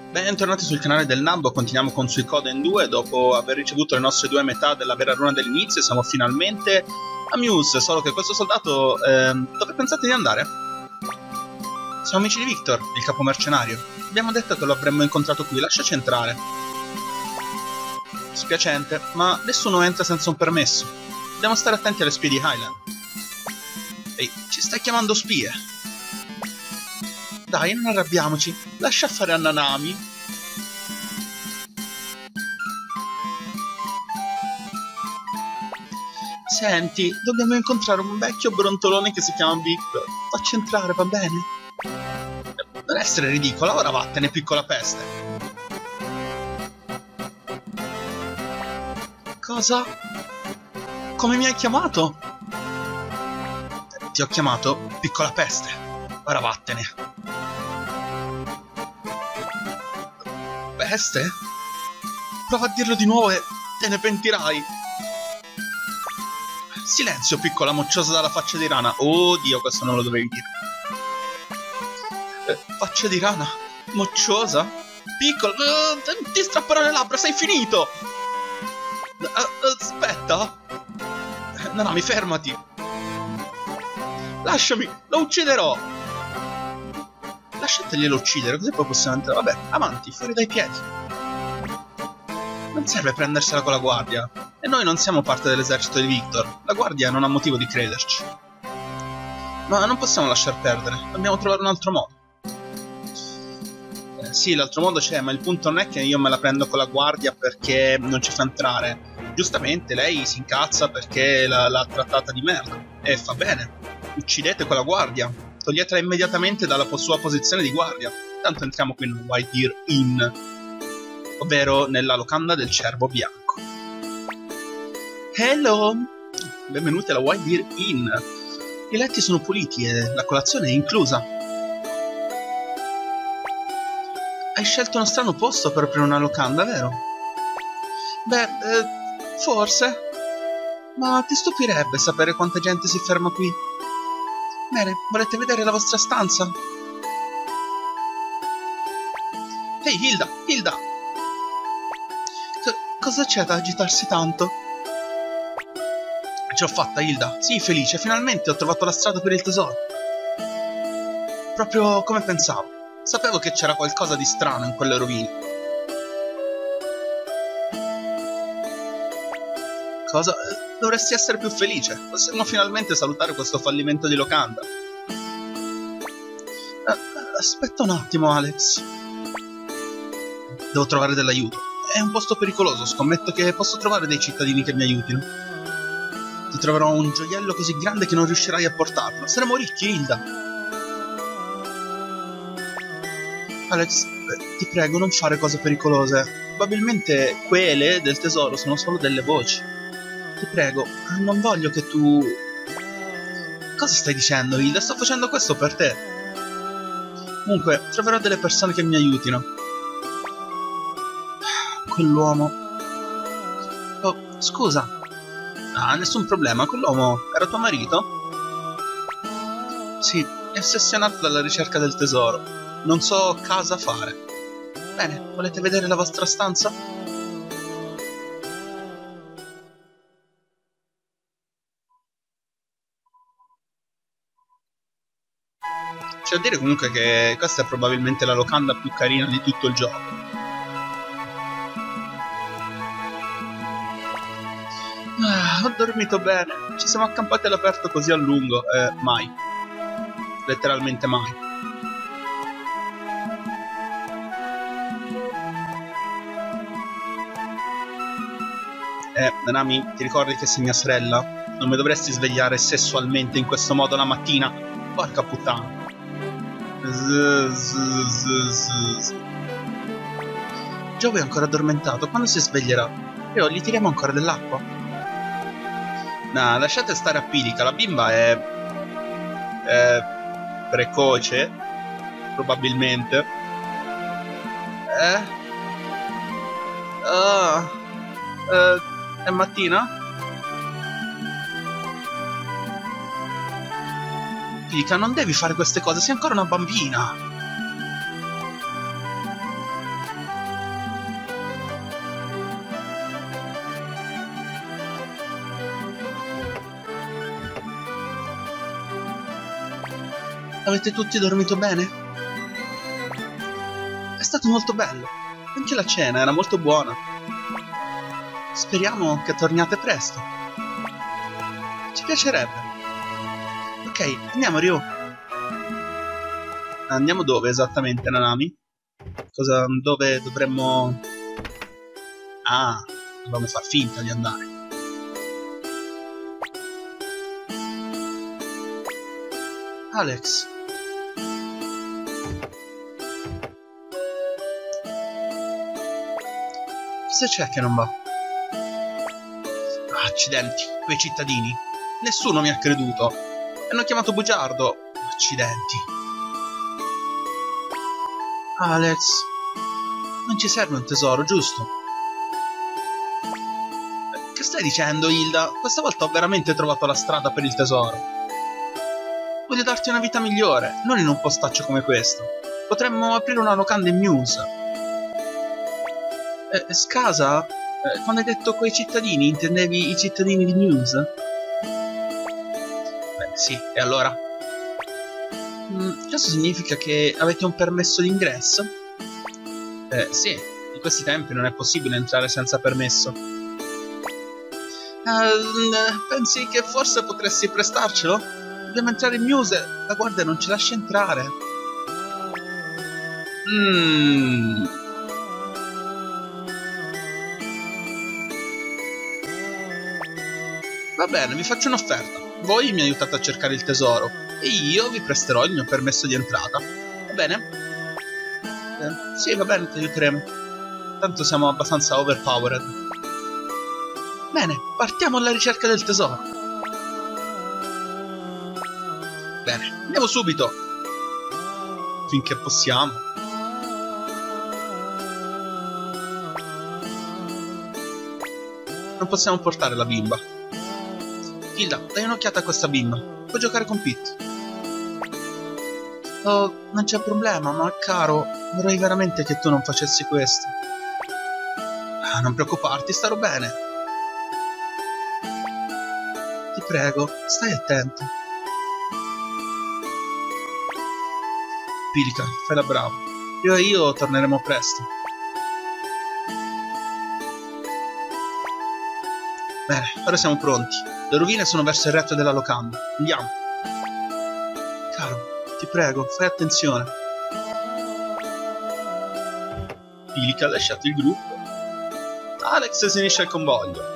Bentornati sul canale del Nabbo, continuiamo con Suikoden 2. Dopo aver ricevuto le nostre due metà della vera runa dell'inizio, siamo finalmente a Muse, solo che questo soldato... dove pensate di andare? Siamo amici di Victor, il capo mercenario. Abbiamo detto che lo avremmo incontrato qui, lasciaci entrare. Spiacente, ma nessuno entra senza un permesso. Dobbiamo stare attenti alle spie di Highland. Ehi, ci stai chiamando spie? Dai, non arrabbiamoci. Lascia fare a Nanami. Senti, dobbiamo incontrare un vecchio brontolone che si chiama Victor. Facci entrare, va bene? Non essere ridicola, ora vattene, piccola peste. Cosa? Come mi hai chiamato? Ti ho chiamato piccola peste. Ora vattene. Peste? Prova a dirlo di nuovo e te ne pentirai. Silenzio, piccola mocciosa dalla faccia di rana. Oh Dio, questo non lo dovevi dire. Faccia di rana? Mocciosa? Piccola? Ti strapperò le labbra, sei finito! Aspetta! Nanami, fermati! Lasciami, lo ucciderò! Lasciateglielo uccidere, così poi possiamo entrare. Vabbè, avanti, fuori dai piedi. Non serve prendersela con la guardia. E noi non siamo parte dell'esercito di Victor. La guardia non ha motivo di crederci. Ma non possiamo lasciar perdere. Dobbiamo trovare un altro modo. Sì, l'altro modo c'è, ma il punto non è che io me la prendo con la guardia perché non ci fa entrare. Giustamente, lei si incazza perché l'ha trattata di merda. E fa bene. Uccidete quella guardia. Toglietela immediatamente dalla sua posizione di guardia. Tanto entriamo qui in White Deer Inn, ovvero nella locanda del cervo bianco. Hello! Benvenuti alla White Deer Inn. I letti sono puliti e la colazione è inclusa. Hai scelto uno strano posto per aprire una locanda, vero? Beh, forse. Ma ti stupirebbe sapere quanta gente si ferma qui? Bene, volete vedere la vostra stanza? Ehi, Hilda! Hilda! Cosa c'è da agitarsi tanto? Ce l'ho fatta, Hilda. Sì, felice. Finalmente ho trovato la strada per il tesoro. Proprio come pensavo. Sapevo che c'era qualcosa di strano in quelle rovine. Cosa? Dovresti essere più felice. Possiamo finalmente salutare questo fallimento di locanda. Aspetta un attimo, Alex. Devo trovare dell'aiuto. È un posto pericoloso. Scommetto che posso trovare dei cittadini che mi aiutino. Ti troverò un gioiello così grande che non riuscirai a portarlo. Saremo ricchi, Hilda. Alex, ti prego, non fare cose pericolose. Probabilmente quelle del tesoro sono solo delle voci. Ti prego, non voglio che tu... Cosa stai dicendo, Hilda? Sto facendo questo per te. Comunque, troverò delle persone che mi aiutino. Quell'uomo... Oh, scusa. Ah, nessun problema, quell'uomo era tuo marito? Sì, è ossessionato dalla ricerca del tesoro. Non so cosa fare. Bene, volete vedere la vostra stanza? C'è da dire comunque che questa è probabilmente la locanda più carina di tutto il gioco. Ho dormito bene. Ci siamo accampati all'aperto così a lungo. Mai. Letteralmente mai. Nanami, ti ricordi che sei mia sorella? Non mi dovresti svegliare sessualmente in questo modo la mattina? Porca puttana. Joe è ancora addormentato. Quando si sveglierà? E gli tiriamo ancora dell'acqua? Nah, lasciate stare a Pilica. La bimba è precoce. Probabilmente. È mattina? Pilica, non devi fare queste cose, sei ancora una bambina. Avete tutti dormito bene? È stato molto bello. Anche la cena era molto buona. Speriamo che torniate presto. Ci piacerebbe. Ok, andiamo, Ryu. Andiamo dove esattamente, Nanami? Dove dovremmo... Ah, dobbiamo far finta di andare. Alex. Cosa c'è che non va? Ah, accidenti, quei cittadini. Nessuno mi ha creduto. Hanno chiamato bugiardo. Accidenti. Alex, non ci serve un tesoro, giusto? Che stai dicendo, Hilda? Questa volta ho veramente trovato la strada per il tesoro. Voglio darti una vita migliore, non in un postaccio come questo. Potremmo aprire una locanda in Muse. Scasa? Quando hai detto quei cittadini, intendevi i cittadini di Muse? Beh, sì, e allora? Questo significa che avete un permesso d'ingresso? Sì, in questi tempi non è possibile entrare senza permesso. Pensi che forse potresti prestarcelo? Dobbiamo entrare in Muse, la guardia non ci lascia entrare. Va bene, vi faccio un'offerta. Voi mi aiutate a cercare il tesoro e io vi presterò il mio permesso di entrata. Va bene? Sì, va bene, ti aiuteremo. Tanto siamo abbastanza overpowered. Bene, partiamo alla ricerca del tesoro. Bene, andiamo subito. Finché possiamo. Non possiamo portare la bimba. Hilda, dai un'occhiata a questa bimba. Puoi giocare con Pete. Oh, non c'è problema, ma caro, vorrei veramente che tu non facessi questo. Ah, non preoccuparti, starò bene. Ti prego, stai attento. Pilica, fai la brava. Io e io torneremo presto. Bene, ora siamo pronti. Le rovine sono verso il retro della locanda. Andiamo. Caro, ti prego, fai attenzione. Pilica ha lasciato il gruppo. Alex si unisce al convoglio.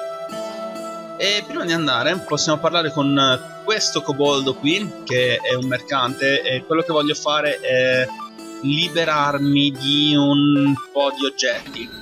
E prima di andare possiamo parlare con questo koboldo qui, che è un mercante, e quello che voglio fare è liberarmi di un po' di oggetti.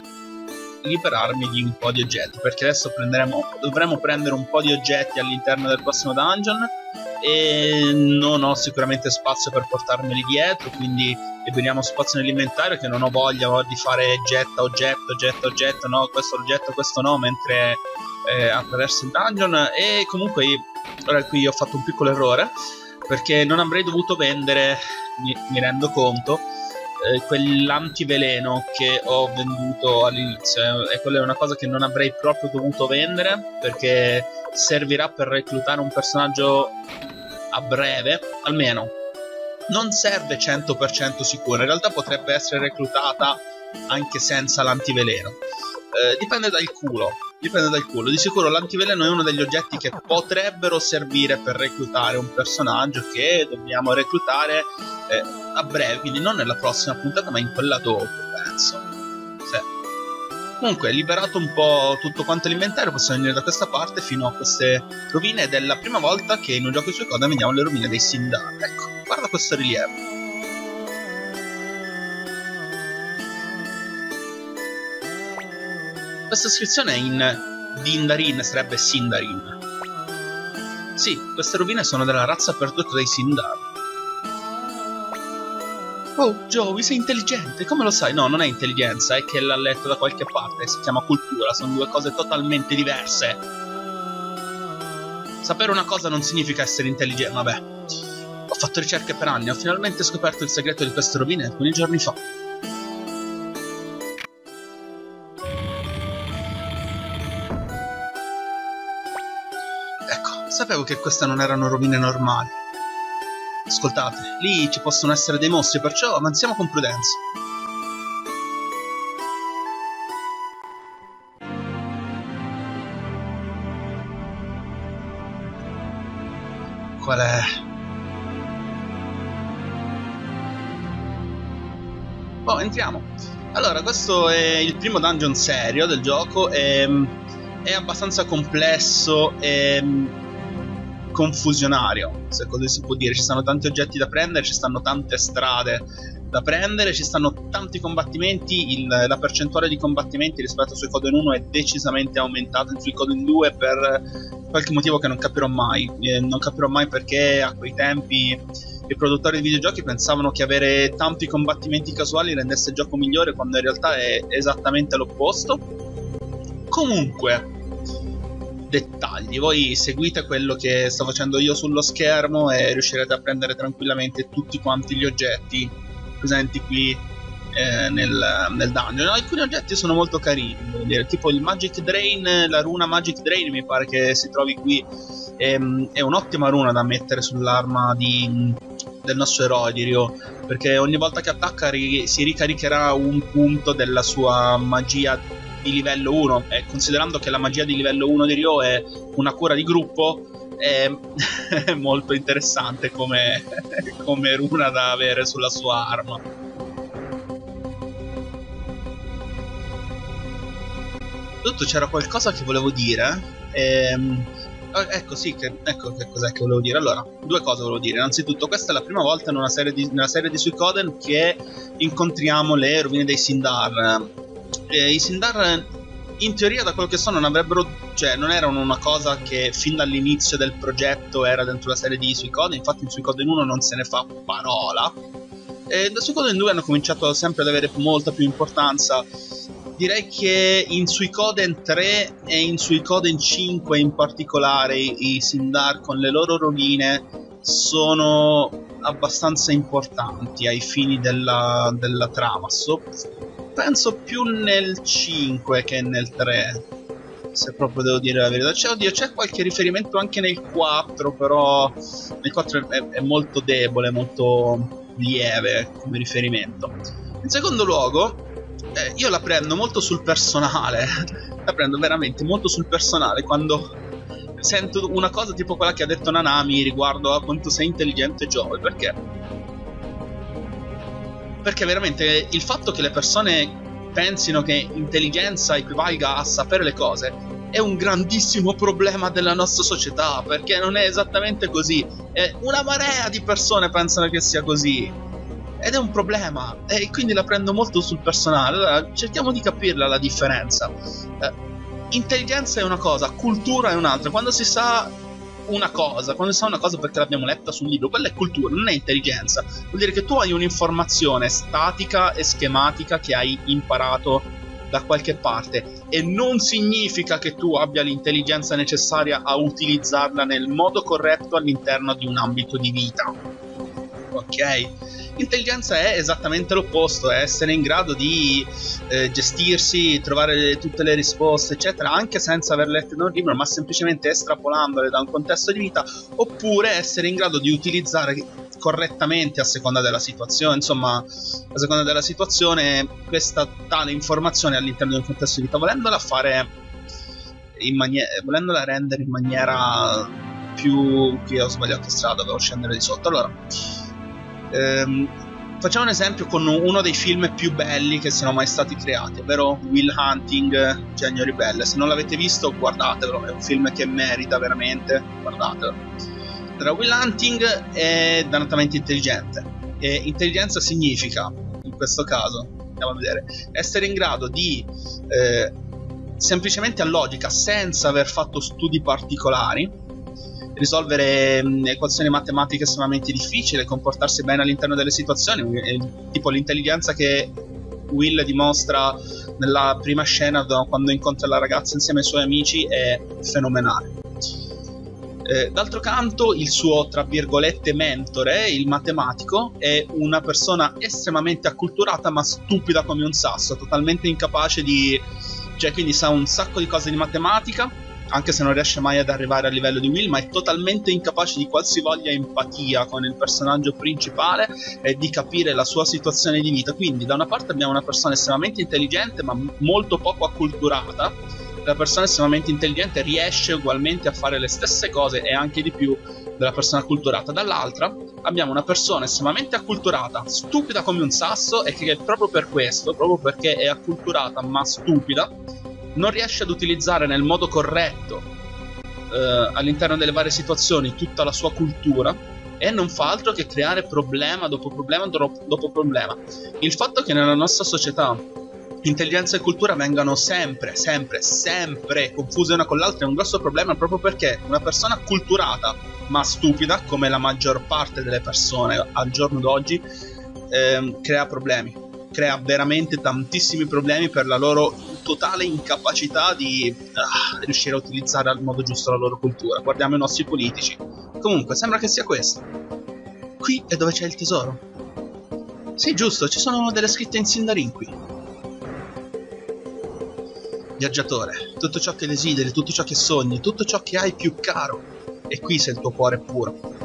Perché adesso dovremo prendere un po' di oggetti all'interno del prossimo dungeon e non ho sicuramente spazio per portarmeli dietro, quindi liberiamo spazio nell'inventario, che non ho voglia di fare oggetto, no, questo oggetto, questo no, mentre attraverso il dungeon. E comunque ora qui ho fatto un piccolo errore, perché non avrei dovuto vendere, mi rendo conto, quell'antiveleno che ho venduto all'inizio, e quella è una cosa che non avrei proprio dovuto vendere, perché servirà per reclutare un personaggio a breve, almeno non serve 100% sicuro, in realtà potrebbe essere reclutata anche senza l'antiveleno. Dipende dal culo. Di sicuro l'antiveleno è uno degli oggetti che potrebbero servire per reclutare un personaggio che dobbiamo reclutare a breve, quindi non nella prossima puntata, ma in quella dopo, penso. Sì. Comunque, liberato un po' tutto quanto l'inventario, possiamo venire da questa parte fino a queste rovine, ed è la prima volta che in un gioco sui coda vediamo le rovine dei Sindar. Ecco, guarda questo rilievo. Questa iscrizione è in Dindarin, sarebbe Sindarin. Sì, queste rovine sono della razza perduta dei Sindar. Oh, Joey, sei intelligente, come lo sai? No, non è intelligenza, è che l'ha letto da qualche parte, si chiama cultura, sono due cose totalmente diverse. Sapere una cosa non significa essere intelligente, vabbè. Ho fatto ricerche per anni, ho finalmente scoperto il segreto di queste rovine alcuni giorni fa. Ecco, sapevo che queste non erano rovine normali. Ascoltate, lì ci possono essere dei mostri, perciò avanziamo con prudenza. Qual è? Oh, entriamo. Allora, questo è il primo dungeon serio del gioco. È abbastanza complesso e confusionario, se così si può dire. Ci stanno tanti oggetti da prendere, ci stanno tante strade da prendere, ci stanno tanti combattimenti. La percentuale di combattimenti rispetto a Suikoden 1 è decisamente aumentata in Suikoden 2 per qualche motivo che non capirò mai. Non capirò mai perché a quei tempi i produttori di videogiochi pensavano che avere tanti combattimenti casuali rendesse il gioco migliore, quando in realtà è esattamente l'opposto. Comunque, dettagli, voi seguite quello che sto facendo io sullo schermo e riuscirete a prendere tranquillamente tutti quanti gli oggetti presenti qui nel dungeon. Alcuni oggetti sono molto carini, devo dire, tipo il Magic Drain, la runa Magic Drain mi pare che si trovi qui. È un'ottima runa da mettere sull'arma del nostro eroe di Ryo, perché ogni volta che attacca si ricaricherà un punto della sua magia di livello 1, e considerando che la magia di livello 1 di Ryo è una cura di gruppo, è molto interessante come runa da avere sulla sua arma. Tutto, c'era qualcosa che volevo dire. Ecco che cos'è che volevo dire. Allora, due cose volevo dire. Innanzitutto, questa è la prima volta nella serie di Suikoden che incontriamo le rovine dei Sindar. I Sindar, in teoria, da quello che so, non erano una cosa che fin dall'inizio del progetto era dentro la serie di Suikoden. Infatti in Suikoden 1 non se ne fa parola, e da Suikoden 2 hanno cominciato sempre ad avere molta più importanza. Direi che in Suikoden 3 e in Suikoden 5 in particolare i Sindar con le loro rovine sono abbastanza importanti ai fini della trama. Penso più nel 5 che nel 3, se proprio devo dire la verità. C'è qualche riferimento anche nel 4, però nel 4 è molto debole, molto lieve come riferimento. In secondo luogo, io la prendo molto sul personale, la prendo veramente molto sul personale quando sento una cosa tipo quella che ha detto Nanami riguardo a quanto sei intelligente Joel. Perché veramente il fatto che le persone pensino che intelligenza equivalga a sapere le cose è un grandissimo problema della nostra società, perché non è esattamente così. Una marea di persone pensano che sia così, ed è un problema, e quindi la prendo molto sul personale. Allora, cerchiamo di capirla la differenza. Intelligenza è una cosa, cultura è un'altra. Quando si sa una cosa perché l'abbiamo letta su un libro, quella è cultura, non è intelligenza. Vuol dire che tu hai un'informazione statica e schematica che hai imparato da qualche parte, e non significa che tu abbia l'intelligenza necessaria a utilizzarla nel modo corretto all'interno di un ambito di vita. Ok? Intelligenza è esattamente l'opposto, è essere in grado di gestirsi, trovare tutte le risposte, eccetera, anche senza aver letto in un libro, ma semplicemente estrapolandole da un contesto di vita, oppure essere in grado di utilizzare correttamente a seconda della situazione. Insomma, a seconda della situazione, questa tale informazione all'interno di un contesto di vita, volendola rendere in maniera più... Qui ho sbagliato strada, devo scendere di sotto. Allora, facciamo un esempio con uno dei film più belli che siano mai stati creati, ovvero Will Hunting, Genio Ribelle. Se non l'avete visto, guardatelo, è un film che merita veramente, guardatelo. Allora, Will Hunting è dannatamente intelligente, e intelligenza significa, in questo caso, andiamo a vedere, essere in grado di semplicemente a logica, senza aver fatto studi particolari, risolvere equazioni matematiche estremamente difficili, comportarsi bene all'interno delle situazioni, tipo l'intelligenza che Will dimostra nella prima scena quando incontra la ragazza insieme ai suoi amici è fenomenale. D'altro canto, il suo, tra virgolette, mentore, il matematico, è una persona estremamente acculturata ma stupida come un sasso, totalmente incapace di... quindi sa un sacco di cose di matematica, anche se non riesce mai ad arrivare a livello di Will, ma è totalmente incapace di qualsivoglia empatia con il personaggio principale e di capire la sua situazione di vita. Quindi da una parte abbiamo una persona estremamente intelligente ma molto poco acculturata. La persona estremamente intelligente riesce ugualmente a fare le stesse cose e anche di più della persona acculturata. Dall'altra abbiamo una persona estremamente acculturata, stupida come un sasso, e che proprio per questo, proprio perché è acculturata ma stupida, non riesce ad utilizzare nel modo corretto all'interno delle varie situazioni tutta la sua cultura, e non fa altro che creare problema dopo problema dopo problema. Il fatto che nella nostra società intelligenza e cultura vengano sempre confuse una con l'altra è un grosso problema, proprio perché una persona acculturata ma stupida, come la maggior parte delle persone al giorno d'oggi, crea problemi. Crea veramente tantissimi problemi per la loro totale incapacità di riuscire a utilizzare al modo giusto la loro cultura. Guardiamo i nostri politici. Comunque, sembra che sia questo. Qui è dove c'è il tesoro. Sì, giusto, ci sono delle scritte in Sindarin qui. Viaggiatore, tutto ciò che desideri, tutto ciò che sogni, tutto ciò che hai più caro, è qui se il tuo cuore è puro.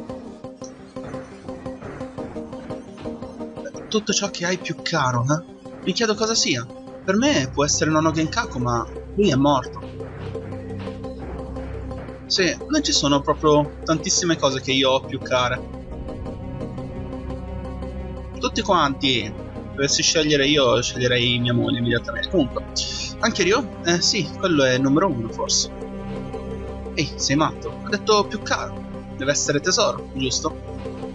Tutto ciò che hai più caro, Mi chiedo cosa sia. Per me può essere Nonno Genkaku, ma lui è morto. Sì, non ci sono proprio tantissime cose che io ho più care. Tutti quanti. Dovessi scegliere io, sceglierei mia moglie immediatamente. Comunque, anche Ryo? Sì, quello è il numero 1 forse. Ehi, sei matto? Ho detto più caro. Deve essere tesoro, giusto?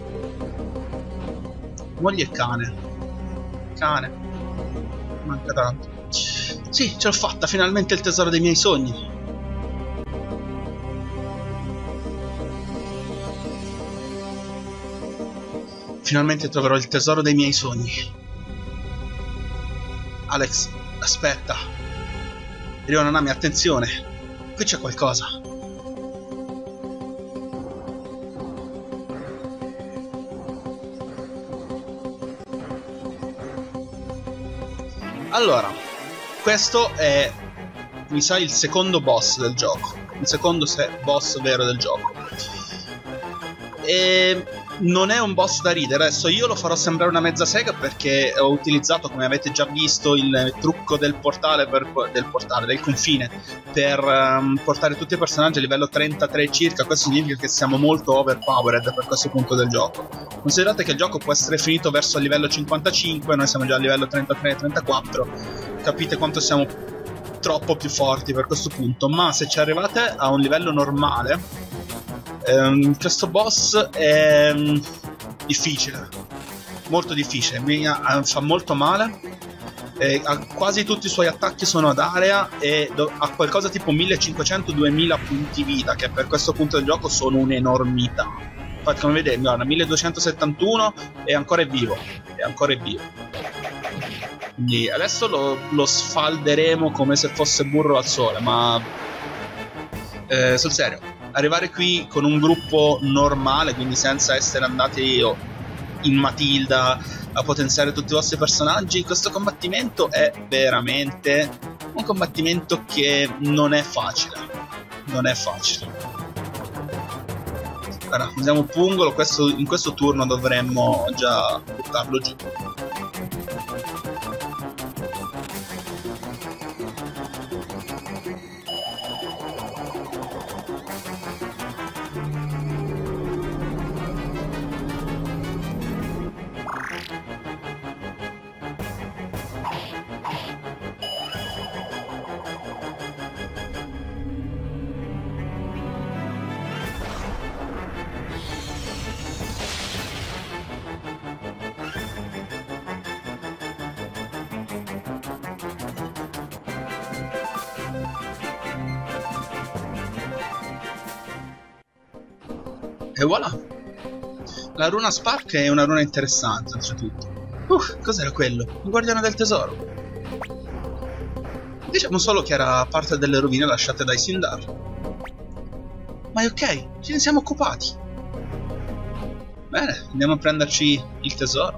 Moglie e cane. Cane. Manca tanto. Sì, ce l'ho fatta, finalmente il tesoro dei miei sogni. Finalmente troverò il tesoro dei miei sogni. Alex, aspetta. Ryo Nanami, attenzione. Qui c'è qualcosa. Allora, questo è, mi sa, il secondo boss del gioco. Il secondo boss vero del gioco. E non è un boss da ridere. Adesso io lo farò sembrare una mezza sega perché ho utilizzato, come avete già visto, il trucco del portale, del confine, per portare tutti i personaggi a livello 33 circa. Questo significa che siamo molto overpowered per questo punto del gioco. Considerate che il gioco può essere finito verso il livello 55, noi siamo già a livello 33-34. Capite quanto siamo troppo più forti per questo punto. Ma se ci arrivate a un livello normale, questo boss è difficile, molto difficile, fa molto male, quasi tutti i suoi attacchi sono ad area e ha qualcosa tipo 1500-2000 punti vita, che per questo punto del gioco sono un'enormità. Infatti, come vedete, guarda, 1271 e ancora è vivo, quindi adesso lo sfalderemo come se fosse burro al sole, ma sul serio, arrivare qui con un gruppo normale, quindi senza essere andati in Matilda a potenziare tutti i vostri personaggi, questo combattimento è veramente un combattimento che non è facile. Allora, usiamo Pungolo, in questo turno dovremmo già buttarlo giù. E voilà! La runa Spark è una runa interessante, oltretutto. Cos'era quello? Il guardiano del tesoro. Diciamo solo che era parte delle rovine lasciate dai Sindar. Ma è ok, ce ne siamo occupati. Bene, andiamo a prenderci il tesoro.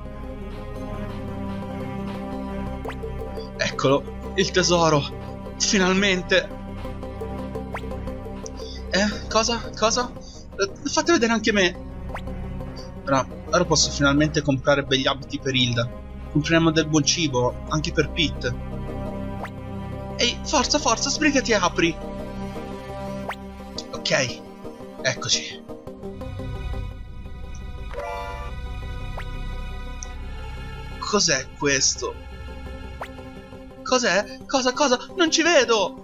Eccolo, il tesoro. Finalmente. Cosa? Cosa? Fate vedere anche me. Ora posso finalmente comprare begli abiti per Hilda. Compreremo del buon cibo, anche per Pete. Ehi, forza, forza, sbrigati e apri. Ok, eccoci. Cos'è questo? Cos'è? Cosa? Non ci vedo!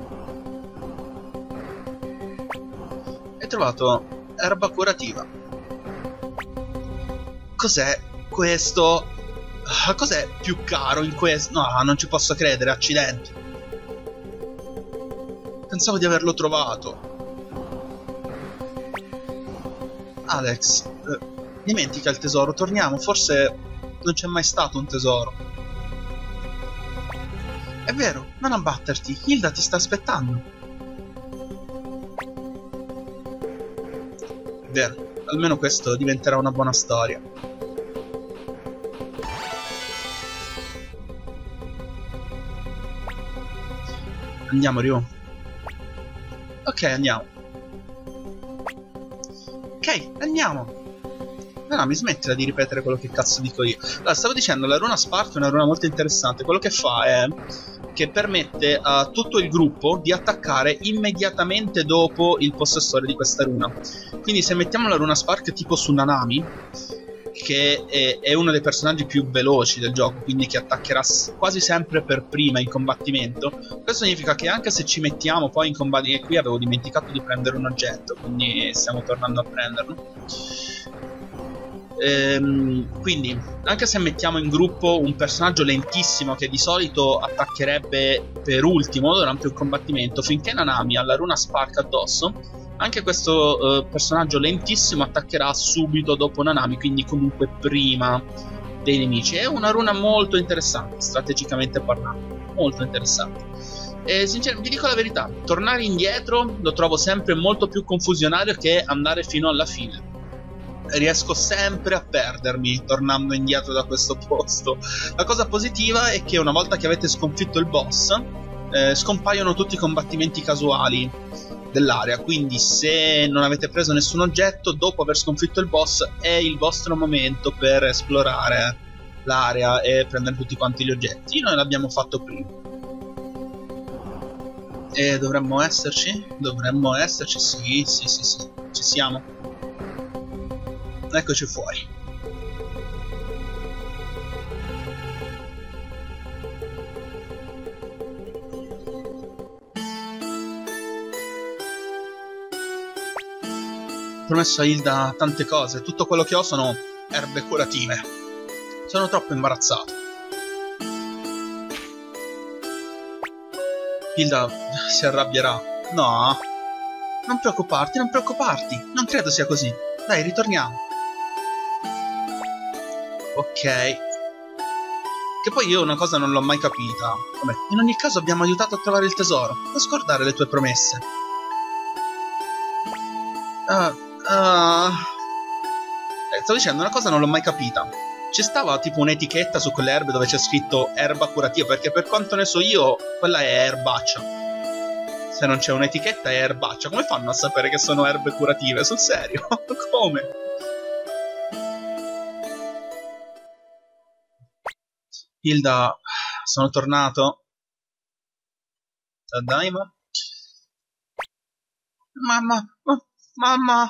Hai trovato erba curativa. Cos'è questo? Cos'è più caro in questo? No, non ci posso credere, accidenti. Pensavo di averlo trovato. Alex, dimentica il tesoro, torniamo, forse non c'è mai stato un tesoro. È vero, non abbatterti, Hilda ti sta aspettando. È vero, almeno questo diventerà una buona storia. Andiamo, Ryu. Ok, andiamo. Ok, andiamo. No, mi smettila di ripetere quello che cazzo dico io. Allora, stavo dicendo, la runa Spark è una runa molto interessante. Quello che fa è che permette a tutto il gruppo di attaccare immediatamente dopo il possessore di questa runa. Quindi se mettiamo la runa Spark tipo su Nanami, che è uno dei personaggi più veloci del gioco, quindi che attaccherà quasi sempre per prima in combattimento, questo significa che anche se ci mettiamo poi in combattimento, e qui avevo dimenticato di prendere un oggetto, quindi stiamo tornando a prenderlo. Quindi anche se mettiamo in gruppo un personaggio lentissimo che di solito attaccherebbe per ultimo durante un combattimento, finché Nanami ha la runa Spark addosso, anche questo personaggio lentissimo attaccherà subito dopo Nanami, quindi comunque prima dei nemici. È una runa molto interessante, strategicamente parlando, molto interessante. E sinceramente, vi dico la verità, tornare indietro lo trovo sempre molto più confusionario che andare fino alla fine. Riesco sempre a perdermi tornando indietro da questo posto. La cosa positiva è che una volta che avete sconfitto il boss, scompaiono tutti i combattimenti casuali dell'area, quindi se non avete preso nessun oggetto dopo aver sconfitto il boss è il vostro momento per esplorare l'area e prendere tutti quanti gli oggetti. Noi l'abbiamo fatto prima e dovremmo esserci? Dovremmo esserci, sì, ci siamo. Eccoci fuori. Ho promesso a Hilda tante cose. Tutto quello che ho sono erbe curative. Sono troppo imbarazzato. Hilda si arrabbierà. No, non preoccuparti, non preoccuparti. Non credo sia così. Dai, ritorniamo. Ok. Che poi io una cosa non l'ho mai capita. Vabbè, in ogni caso abbiamo aiutato a trovare il tesoro. Non scordare le tue promesse. Stavo dicendo, una cosa non l'ho mai capita. Ci stava tipo un'etichetta su quelle erbe dove c'è scritto erba curativa, perché per quanto ne so io, quella è erbaccia. Se non c'è un'etichetta è erbaccia. Come fanno a sapere che sono erbe curative? Sul serio? Come? Hilda, sono tornato. Dai, mamma.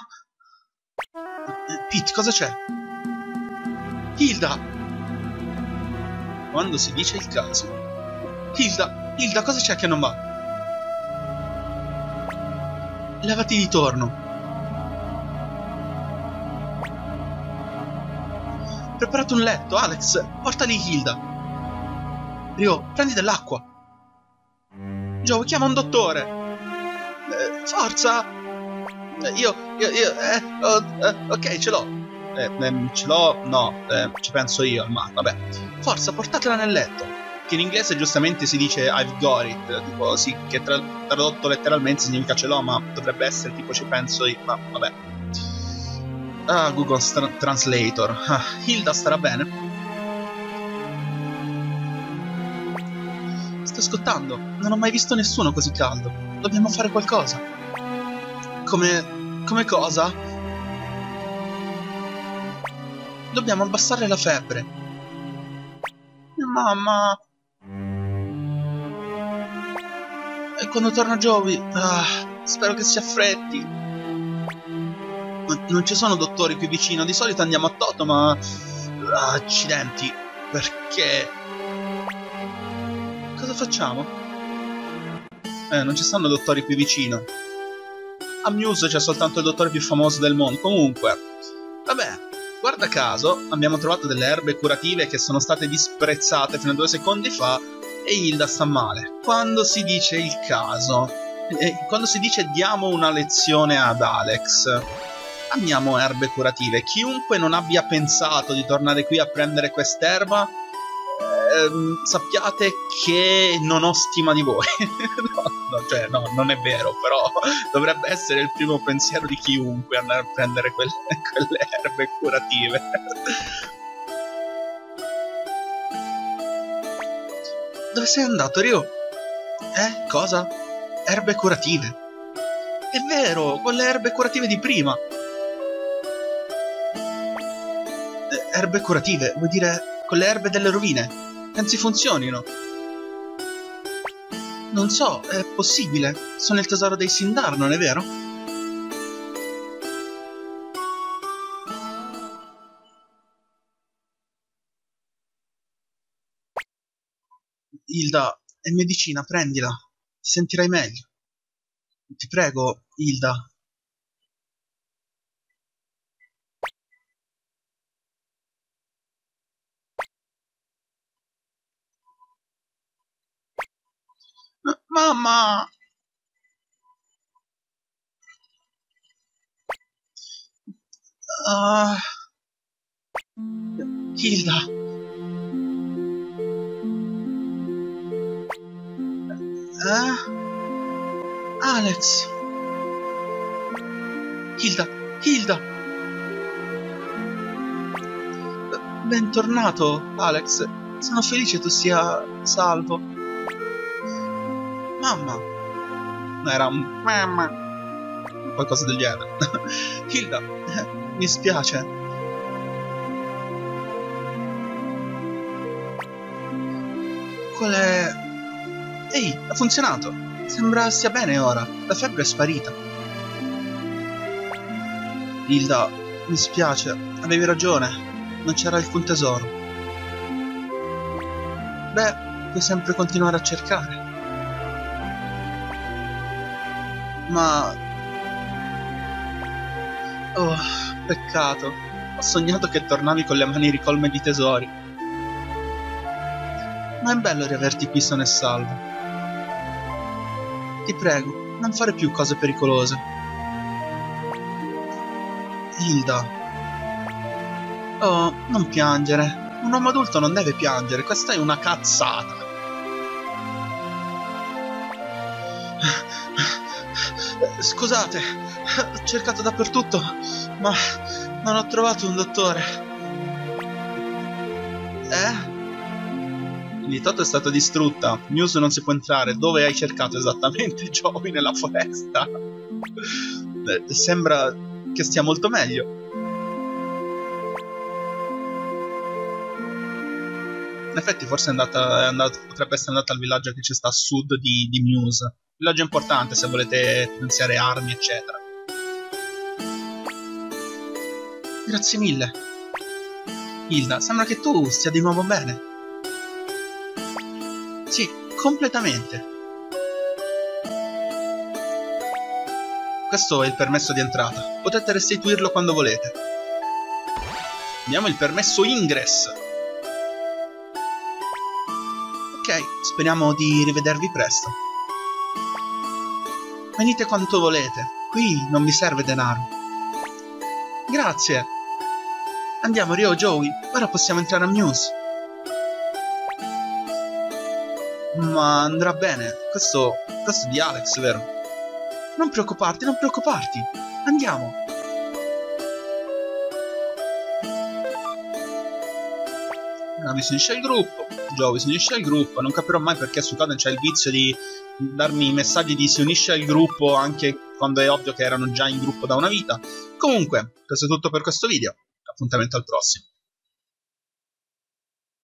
Pete, cosa c'è? Hilda! Quando si dice il caso. Hilda, cosa c'è che non va? Levati di torno. Preparato un letto, Alex. Porta lì Hilda. Rio, prendi dell'acqua. Joe, chiama un dottore. Forza. Ok, ce l'ho. Ce l'ho? No, ci penso io, ma vabbè. Forza, portatela nel letto. Che in inglese giustamente si dice I've got it, tipo sì, che tradotto letteralmente significa ce l'ho, ma dovrebbe essere tipo ci penso io, ma vabbè. Google Translator. Hilda starà bene? Sto scottando, non ho mai visto nessuno così caldo. Dobbiamo fare qualcosa. Come cosa? Dobbiamo abbassare la febbre. Mia mamma... E quando torna Joey... spero che si affretti. Non ci sono dottori qui vicino. Di solito andiamo a Toto, ma... accidenti. Perché? Cosa facciamo? Non ci stanno dottori qui vicino. A Muse c'è soltanto il dottore più famoso del mondo. Comunque, vabbè, guarda caso, abbiamo trovato delle erbe curative che sono state disprezzate fino a 2 secondi fa e Hilda sta male. Quando si dice il caso, quando si dice diamo una lezione ad Alex, amiamo erbe curative. Chiunque non abbia pensato di tornare qui a prendere quest'erba, sappiate che non ho stima di voi. no, non è vero, però dovrebbe essere il primo pensiero di chiunque andare a prendere quelle erbe curative. Dove sei andato, Ryo? Cosa? Erbe curative? È vero, quelle erbe curative di prima. Erbe curative, vuoi dire quelle erbe delle rovine? Pensi funzionino? Non so, è possibile. Sono il tesoro dei Sindar, non è vero? Hilda, è medicina, prendila. Ti sentirai meglio. Ti prego, Hilda. Mamma! Hilda! Alex! Hilda! Bentornato, Alex. Sono felice tu sia salvo. Mamma! Era un mamma! Qualcosa del genere. Hilda, mi spiace. Qual è... Ehi, ha funzionato. Sembra stia bene ora. La febbre è sparita. Hilda, mi spiace. Avevi ragione. Non c'era alcun tesoro. Beh, puoi sempre continuare a cercare. Ma... Oh, peccato. Ho sognato che tornavi con le mani ricolme di tesori. Ma è bello riaverti qui sano e salvo. Ti prego, non fare più cose pericolose. Hilda. Oh, non piangere. Un uomo adulto non deve piangere. Questa è una cazzata. Scusate, ho cercato dappertutto, ma non ho trovato un dottore. L'Itoto è stata distrutta. Muse non si può entrare. Dove hai cercato esattamente, Joey? Nella foresta? Sembra che stia molto meglio. In effetti forse potrebbe essere andata al villaggio che ci sta a sud di Muse. Villaggio importante se volete finanziare armi, eccetera. Grazie mille. Hilda, sembra che tu stia di nuovo bene. Sì, completamente. Questo è il permesso di entrata. Potete restituirlo quando volete. Abbiamo il permesso Ingress. Ok, speriamo di rivedervi presto. Venite quanto volete. Qui non mi serve denaro. Grazie. Andiamo, Ryo, Joey. Ora possiamo entrare a Muse. Ma andrà bene. Questo è di Alex, vero? Non preoccuparti, non preoccuparti. Andiamo. Mi si unisce il gruppo. Joey si unisce al gruppo. Non capirò mai perché Suikoden c'è il vizio di darmi i messaggi di si unisce al gruppo anche quando è ovvio che erano già in gruppo da una vita. Comunque, questo è tutto per questo video. Appuntamento al prossimo.